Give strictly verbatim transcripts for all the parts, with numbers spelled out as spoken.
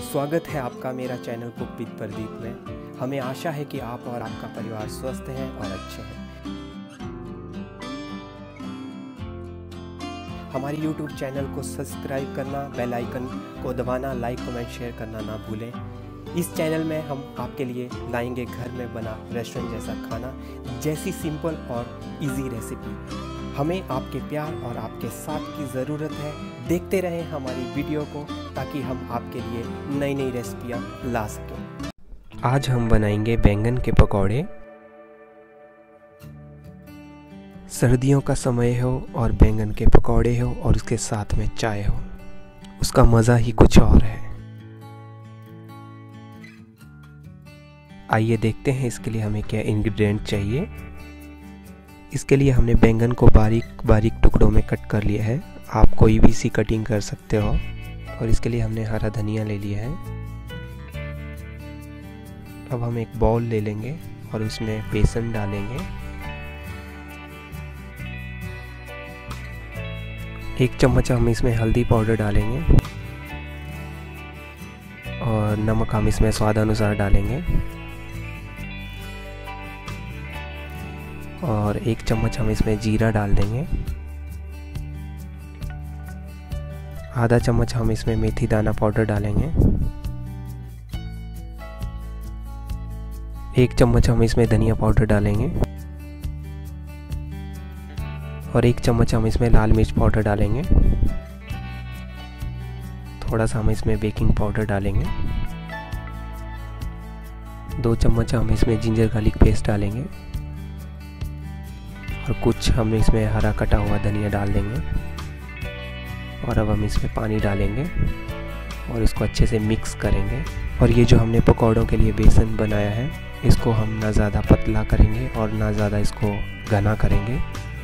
स्वागत है आपका मेरा चैनल कुक विद प्रदीप में। हमें आशा है कि आप और आपका परिवार स्वस्थ हैं और अच्छे हैं। हमारी यूट्यूब चैनल को सब्सक्राइब करना, बेल आइकन को दबाना, लाइक कमेंट शेयर करना ना भूलें। इस चैनल में हम आपके लिए लाएंगे घर में बना रेस्टोरेंट जैसा खाना, जैसी सिंपल और इजी रेसिपी। हमें आपके प्यार और आपके साथ की ज़रूरत है। देखते रहें हमारी वीडियो को ताकि हम आपके लिए नई नई रेसिपियाँ ला सकें। आज हम बनाएंगे बैंगन के पकौड़े। सर्दियों का समय हो और बैंगन के पकौड़े हो और उसके साथ में चाय हो, उसका मज़ा ही कुछ और है। आइए देखते हैं इसके लिए हमें क्या इंग्रेडिएंट चाहिए। इसके लिए हमने बैंगन को बारीक बारीक टुकड़ों में कट कर लिया है। आप कोई भी सी कटिंग कर सकते हो। और इसके लिए हमने हरा धनिया ले लिया है। अब हम एक बाउल ले लेंगे और उसमें बेसन डालेंगे। एक चम्मच हम इसमें हल्दी पाउडर डालेंगे और नमक हम इसमें स्वाद अनुसार डालेंगे। और एक चम्मच हम इसमें जीरा डाल देंगे। आधा चम्मच हम इसमें मेथी दाना पाउडर डालेंगे। एक चम्मच हम इसमें धनिया पाउडर डालेंगे और एक चम्मच हम इसमें लाल मिर्च पाउडर डालेंगे। थोड़ा सा हम इसमें बेकिंग पाउडर डालेंगे। दो चम्मच हम इसमें जिंजर गार्लिक पेस्ट डालेंगे और कुछ हम इसमें हरा कटा हुआ धनिया डाल देंगे। और अब हम इसमें पानी डालेंगे और इसको अच्छे से मिक्स करेंगे। और ये जो हमने पकौड़ों के लिए बेसन बनाया है, इसको हम ना ज़्यादा पतला करेंगे और ना ज़्यादा इसको घना करेंगे।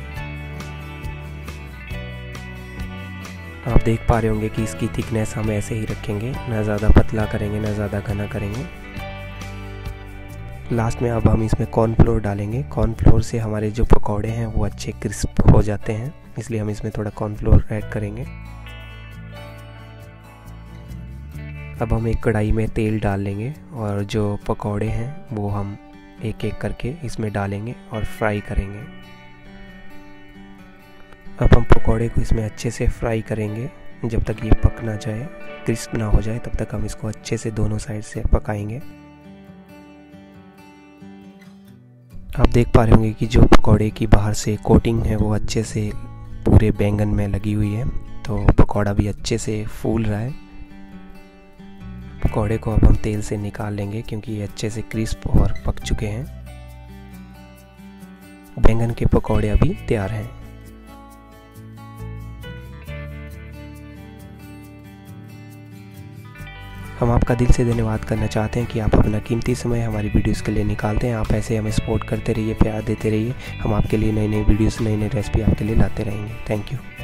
आप देख पा रहे होंगे कि इसकी थिकनेस हम ऐसे ही रखेंगे, ना ज़्यादा पतला करेंगे ना ज़्यादा घना करेंगे। लास्ट में अब हम इसमें कॉर्नफ्लोर डालेंगे। कॉर्नफ्लोर से हमारे जो पकौड़े हैं वो अच्छे क्रिस्प हो जाते हैं, इसलिए हम इसमें थोड़ा कॉर्नफ्लोर ऐड करेंगे। अब हम एक कढ़ाई में तेल डाल लेंगे और जो पकौड़े हैं वो हम एक एक करके इसमें डालेंगे और फ्राई करेंगे। अब हम पकौड़े को इसमें अच्छे से फ्राई करेंगे जब तक ये पक ना जाए, क्रिस्प ना हो जाए, तब तक हम इसको अच्छे से दोनों साइड से पकाएंगे। आप देख पा रहे होंगे कि जो पकौड़े की बाहर से कोटिंग है वो अच्छे से पूरे बैंगन में लगी हुई है, तो पकौड़ा भी अच्छे से फूल रहा है। पकौड़े को अब हम तेल से निकाल लेंगे क्योंकि ये अच्छे से क्रिस्प और पक चुके हैं। बैंगन के पकौड़े अभी तैयार हैं। हम आपका दिल से धन्यवाद करना चाहते हैं कि आप अपना कीमती समय हमारी वीडियोस के लिए निकालते हैं। आप ऐसे हमें सपोर्ट करते रहिए, प्यार देते रहिए। हम आपके लिए नई नई वीडियोस, नई नई रेसिपी आपके लिए लाते रहेंगे। Thank you.